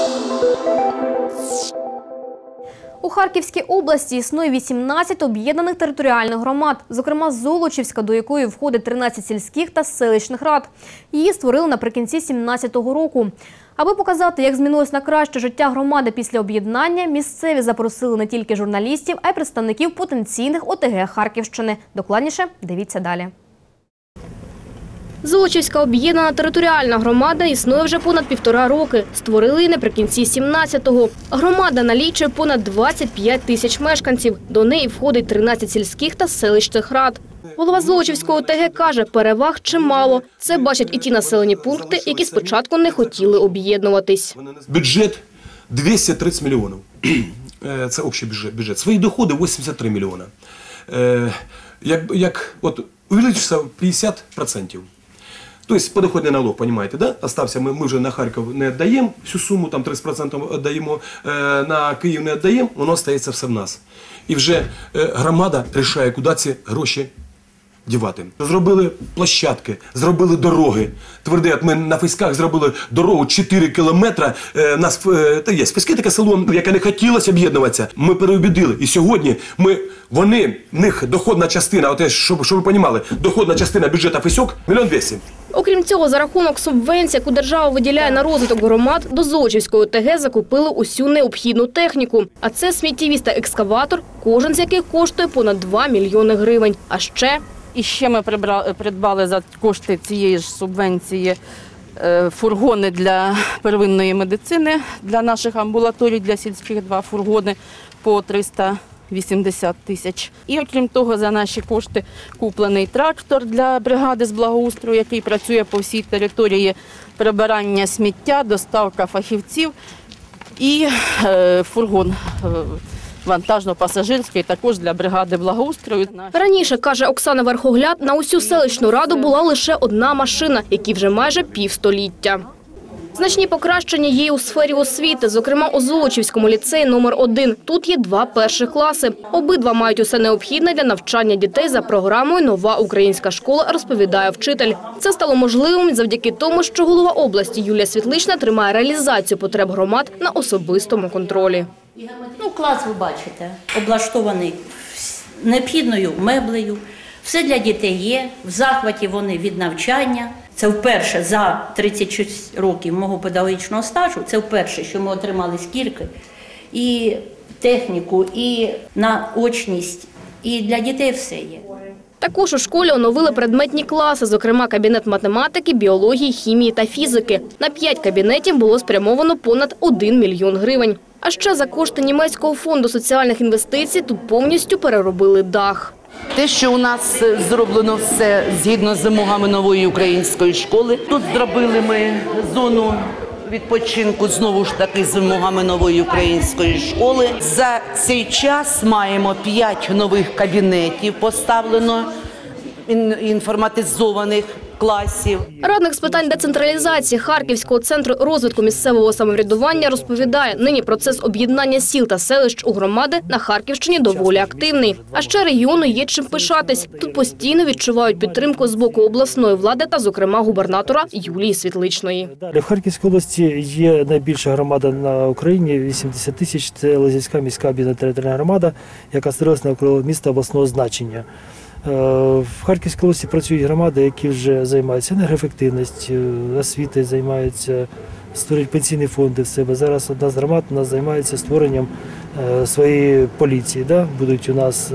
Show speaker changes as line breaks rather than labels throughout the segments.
У Харківській області існує 18 об'єднаних територіальних громад, зокрема Золочівська, до якої входить 13 сільських та селищних рад. Її створили наприкінці 2017 року. Аби показати, як змінилось на краще життя громади після об'єднання, місцеві запросили не тільки журналістів, а й представників потенційних ОТГ Харківщини. Докладніше дивіться далі. Золочівська об'єднана територіальна громада існує вже понад 1,5 роки. Створили її наприкінці 17-го. Громада налічує понад 25 тисяч мешканців. До неї входить 13 сільських та селищних рад. Голова Золочівської ОТГ каже, переваг чимало. Це бачать і ті населені пункти, які спочатку не хотіли об'єднуватись.
Бюджет 230 мільйонів. Це общий бюджет. Свої доходи 83 мільйона. От увеличився 50%. Тобто подоходний налог, розумієте, да? Остався, ми вже на Харків не віддаємо всю суму, там 30% віддаємо, на Київ не віддаємо, воно стається все в нас. І вже громада вирішує, куди ці гроші дівати. Зробили площадки, зробили дороги. Тверде, ми на Феськах зробили дорогу 4 кілометри. Є Феське таке село, яке не хотілося об'єднуватися. Ми переобідили. І сьогодні в них доходна частина, щоб ви розуміли, доходна частина бюджету Феськ – 1 200 000.
Окрім цього, за рахунок субвенцій, яку держава виділяє на розвиток громад, до Золочівської ОТГ закупили усю необхідну техніку. А це сміттєвіз та екскаватор, кожен з яких коштує понад 2 мільйони гривень. А ще...
І ще ми придбали за кошти цієї ж субвенції фургони для первинної медицини, для наших амбулаторій, для сільських 2 фургони по 380 тисяч. І окрім того, за наші кошти куплений трактор для бригади з благоустрою, який працює по всій території, прибирання сміття, доставка фахівців і фургон вантажно-пасажирський також для бригади благоустрою.
Раніше, каже Оксана Верхогляд, на усю селищну раду була лише одна машина, якій вже майже півстоліття. Значні покращення є і у сфері освіти, зокрема у Золочівському ліцеї номер 1. Тут є 2 перші класи. Обидва мають усе необхідне для навчання дітей за програмою «Нова українська школа», розповідає вчитель. Це стало можливим завдяки тому, що голова області Юлія Світлична тримає реалізацію потреб громад на особистому контролі.
Клас, ви бачите, облаштований необхідною меблею. Все для дітей є, в захваті вони від навчання. Це вперше за 36 років мого педагогічного стажу, це вперше, що ми отримали скільки і техніку, і наочність, і для дітей все є.
Також у школі оновили предметні класи, зокрема кабінет математики, біології, хімії та фізики. На 5 кабінетів було спрямовано понад 1 мільйон гривень. А ще за кошти Німецького фонду соціальних інвестицій тут повністю переробили дах.
Те, що у нас зроблено все згідно з вимогами нової української школи. Тут зробили ми зону відпочинку знову ж таки з вимогами нової української школи. За цей час маємо 5 нових кабінетів поставлено, інформатизованих класів.
Радник з питань децентралізації Харківського центру розвитку місцевого самоврядування розповідає, нині процес об'єднання сіл та селищ у громади на Харківщині доволі активний. А ще регіону є чим пишатись. Тут постійно відчувають підтримку з боку обласної влади та, зокрема, губернатора Юлії Світличної.
В Харківській області є найбільша громада на Україні, 80 тисяч. Це Лозівська міська об'єднана територіальна громада, яка створилася навколо міста обласного значення. В Харківській області працюють громади, які вже займаються енергоефективністю, освітою, займаються, створюють пенсійні фонди в себе. Зараз одна з громад у нас займається створенням своєї поліції. Будуть у нас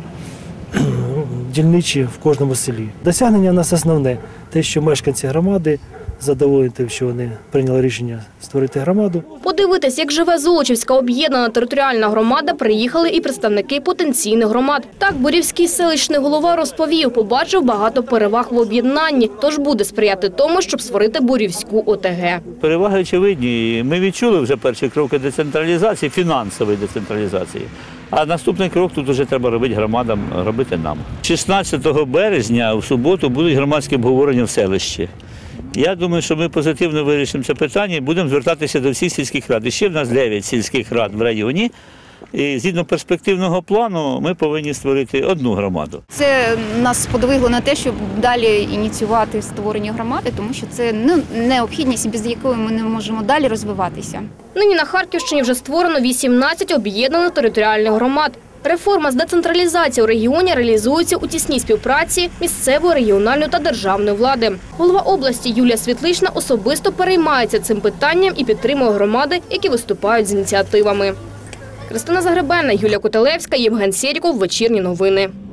дільничі в кожному селі. Досягнення у нас основне – те, що мешканці громади задоволені тим, що вони прийняли рішення створити громаду.
Подивитись, як живе Золочівська об'єднана територіальна громада, приїхали і представники потенційних громад. Так, Борівський селищний голова розповів, побачив багато переваг в об'єднанні, тож буде сприяти тому, щоб створити Борівську ОТГ.
Переваги очевидні. Ми відчули вже перші кроки децентралізації, фінансової децентралізації. А наступний крок тут вже треба робити громадам, робити нам. 16 березня в суботу будуть громадські обговорення в селищі. Я думаю, що ми позитивно вирішимо це питання і будемо звертатися до всіх сільських рад. І ще в нас 9 сільських рад в районі, І згідно перспективного плану ми повинні створити одну громаду.
Це нас сподвигло на те, щоб далі ініціювати створення громади, тому що це необхідність, без якої ми не можемо далі розвиватися.
Нині на Харківщині вже створено 18 об'єднаних територіальних громад. Реформа з децентралізації у регіоні реалізується у тісній співпраці місцевої, регіональної та державної влади. Голова області Юлія Світлична особисто переймається цим питанням і підтримує громади, які виступають з ініціативами. Христина Загребельна, Юлія Котелевська, Євген Сєріков. Вечірні новини.